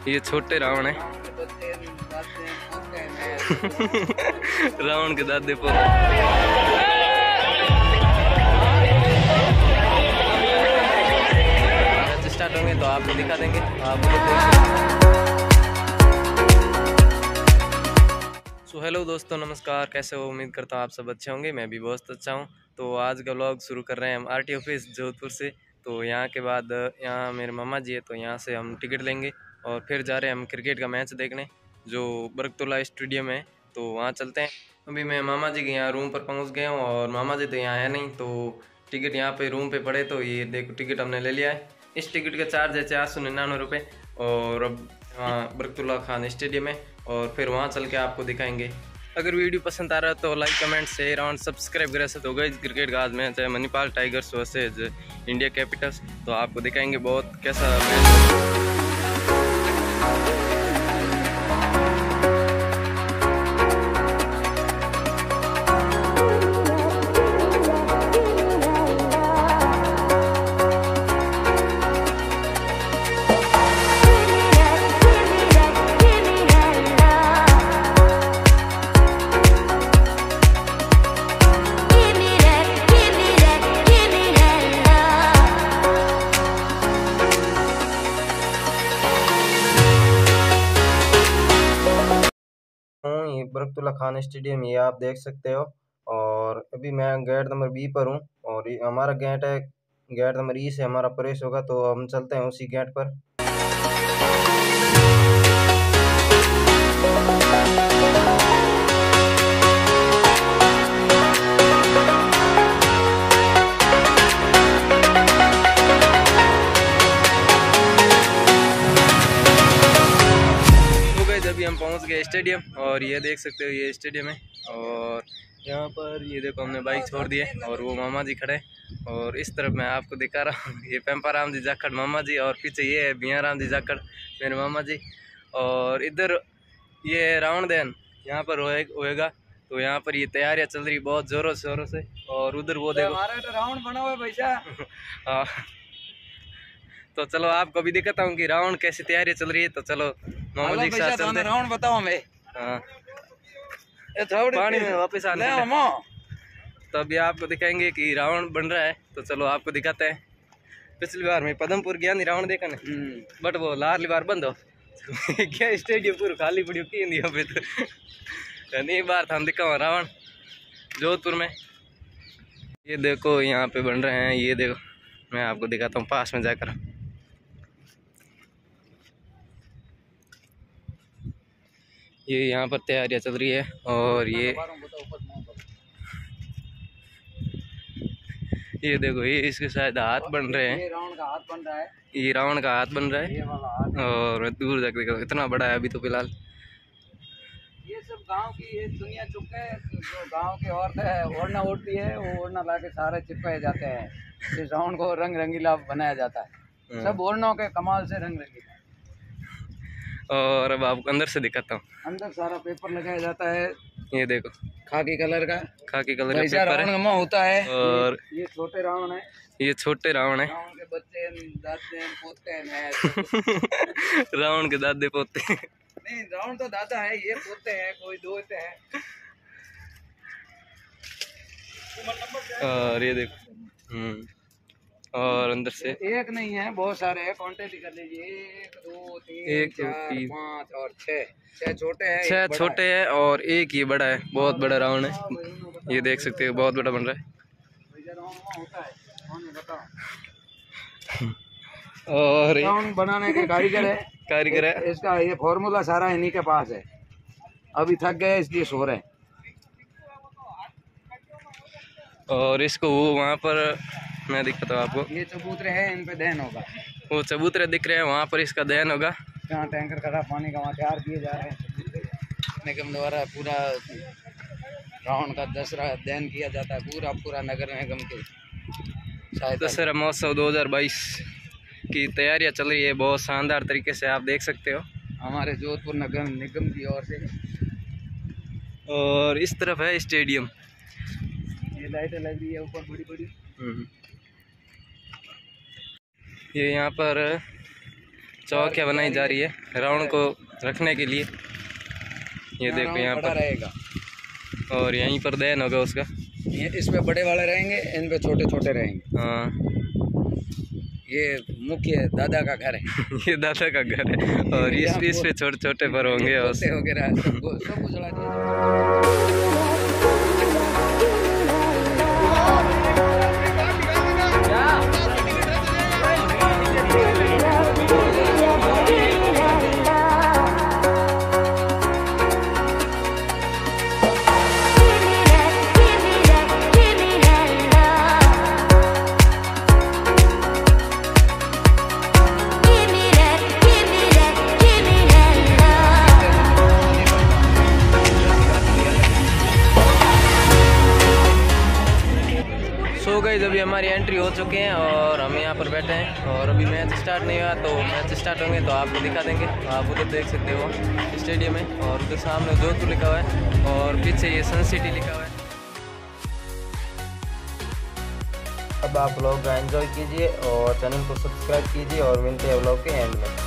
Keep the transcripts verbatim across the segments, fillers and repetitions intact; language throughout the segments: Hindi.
ये छोटे रावण है। रावण के दादे पर स्टार्ट होंगे तो आपको दिखा देंगे। सो हेलो दोस्तों, नमस्कार। कैसे हो? उम्मीद करता हूँ आप सब अच्छे होंगे। मैं भी बहुत अच्छा हूँ। तो आज का व्लॉग शुरू कर रहे हैं हम आरटी ऑफिस जोधपुर से। तो यहाँ के बाद यहाँ मेरे मामा जी है, तो यहाँ से हम टिकट लेंगे और फिर जा रहे हैं हम क्रिकेट का मैच देखने जो बरकतुल्ला स्टेडियम है। तो वहाँ चलते हैं। अभी मैं मामा जी के यहाँ रूम पर पहुँच गया हूँ और मामा जी तो यहाँ है नहीं, तो टिकट यहाँ पे रूम पे पड़े। तो ये देखो टिकट हमने ले लिया है। इस टिकट का चार्ज है चार सौ निन्यानवे रुपये। और अब वहाँ बरकतुल्ला खान स्टेडियम है और फिर वहाँ चल के आपको दिखाएंगे। अगर वीडियो पसंद आ रहा है तो लाइक कमेंट शेयर और सब्सक्राइब करें। तो गई क्रिकेट का आज मैच है Manipal tigers versus India capitals. तो आपको दिखाएंगे बहुत कैसा मैच। ये बरकतुल्ला खान स्टेडियम ये आप देख सकते हो। और अभी मैं गेट नंबर बी पर हूँ और ये हमारा गेट है, गेट नंबर ई से हमारा प्रवेश होगा। तो हम चलते हैं उसी गेट पर। अभी हम पहुंच गए स्टेडियम और ये देख सकते हो ये स्टेडियम है। और यहाँ पर ये देखो हमने बाइक छोड़ दी है और वो मामा जी खड़े। और इस तरफ मैं आपको दिखा रहा हूँ ये पेम्पाराम जी जाखड़ मामा जी, और पीछे ये है बियाराम जी जाखड़ मेरे मामा जी। और इधर ये रावण दहन यहाँ पर होएगा। तो यहाँ पर ये तैयारियाँ चल रही बहुत जोरों शोरों से। और उधर वो देखो हमारा तो रावण बना हुआ है भैया। हाँ, तो चलो आपको भी दिखाता हूँ कि रावण कैसी तैयारी चल रही है। तो चलो मामा जी के साथ चलते हैं। रावण बताओ हमें। हाँ, पानी में वापस आने तो अभी आपको दिखाएंगे कि रावण बन रहा है। तो चलो आपको दिखाते हैं। पिछली बार में पदमपुर गया नहीं रावण देखा ना, बट वो लारली बार बंद हो क्या स्टेडियम पूरा खाली पड़ी की नहीं अभी तो नहीं बार था हम दिखा रावण जोधपुर में। ये देखो यहाँ पे बन रहे हैं। ये देखो मैं आपको दिखाता हूँ पास में जाकर। ये यहाँ पर तैयारियां चल रही है और ये ये देखो ये इसके शायद हाथ बन रहे हैं। ये रावण का हाथ बन रहा है। ये रावण का हाथ बन रहा है। ये वाला हाथ है। और दूर जाकर देखो इतना बड़ा है अभी तो फिलहाल। ये सब गांव की ये दुनिया चुपके जो गांव की औरत है ओढ़ना ओढ़ती है, वो ओढ़ना ला के सारे चिपकाए जाते हैं। इस रावण को रंग रंगीला बनाया जाता है। सब ओढ़नों के कमाल से रंग रंगीला। और अब आपको अंदर से दिखाता हूँ। अंदर सारा पेपर लगाया जाता है। ये देखो खाकी कलर का खाकी कलर का पेपर है। रावण होता है। और ये छोटे रावण है। ये छोटे रावण है। रावण के बच्चे दादे पोते हैं। रावण के दादे पोते नहीं, रावण तो दादा है, ये पोते हैं, कोई दोते हैं। और ये देखो हम्म और अंदर से एक नहीं है, बहुत सारे हैं। काउंट भी कर लीजिए। एक दो तीन एक चार तीन पाँच और छह। छह छोटे हैं, छह छोटे हैं और एक ये बड़ा है। बहुत बड़ा रावण है। ये देख सकते हो बहुत बड़ा बन रहा है। और रावण बनाने के कारीगर है कारीगर है। इसका ये फॉर्मूला सारा इन्हीं के पास है। अभी थक गए इसलिए सो रहे हैं। और इसको वो वहाँ पर मैं दिखाता हूँ आपको। ये चबूतरे हैं, इन पे दहन होगा। वो चबूतरे दिख रहे हैं, वहाँ पर इसका दहन होगा। जहाँ टैंकर खड़ा पानी का वहाँ तैयार किए जा रहे हैं। निगम द्वारा पूरा रावण का दसरा दहन किया जाता है। पूरा पूरा नगर निगम के दशहरा महोत्सव दो हज़ार बाईस की तैयारियां चल रही है बहुत शानदार तरीके से। आप देख सकते हो हमारे जोधपुर नगर निगम की ओर से। और इस तरफ है स्टेडियम। ये लाइटें लग रही है ऊपर बड़ी बड़ी। ये यहाँ पर चौकिया बनाई जा रही है राउंड को रखने के लिए। ये देखो यहाँ पर रहेगा और यहीं पर दैन होगा उसका। ये इसमें बड़े वाले रहेंगे, इन पे छोटे छोटे रहेंगे। हाँ ये मुख्य दादा का घर है। ये दादा का घर है और इस इस पे छोटे छोटे पर होंगे और वगैरह सब कुछ उजड़ा दिया। सो गई अभी हमारी एंट्री हो चुके हैं और हम यहाँ पर बैठे हैं और अभी मैच स्टार्ट नहीं हुआ, तो मैच स्टार्ट होंगे तो आपको दिखा देंगे। आप उधर देख सकते हो स्टेडियम में और उधर सामने जोधपुर लिखा हुआ है और पीछे ये सन सिटी लिखा हुआ है। अब आप लोग एंजॉय कीजिए और चैनल को सब्सक्राइब कीजिए और मिलते हैं व्लॉग के एंड में।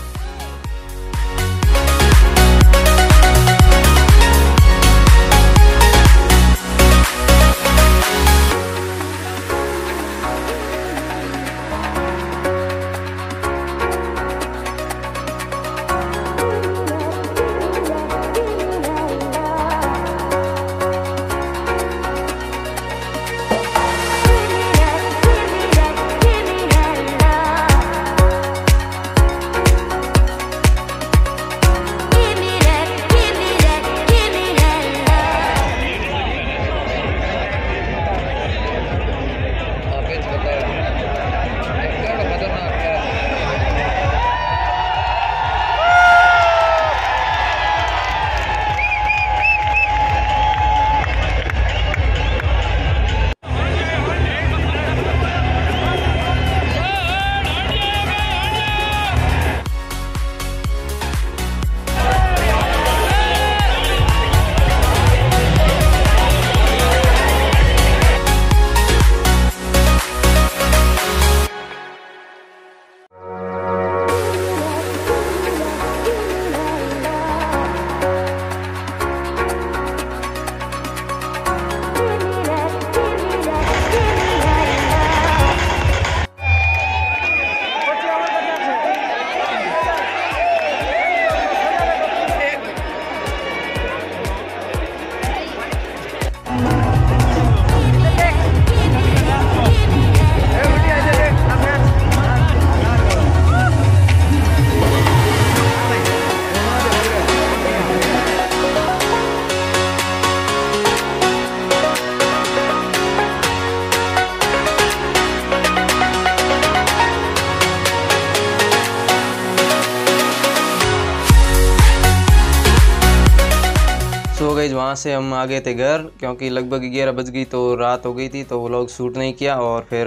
सो गई वहाँ से हम आ गए थे घर, क्योंकि लगभग ग्यारह बज गई तो रात हो गई थी, तो व्लॉग शूट नहीं किया और फिर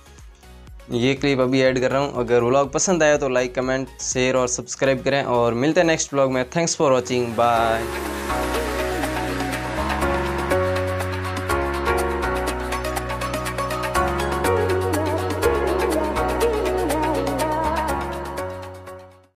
ये क्लिप अभी ऐड कर रहा हूँ। अगर व्लॉग पसंद आया तो लाइक कमेंट शेयर और सब्सक्राइब करें और मिलते हैं नेक्स्ट व्लॉग में। Thanks for watching, bye.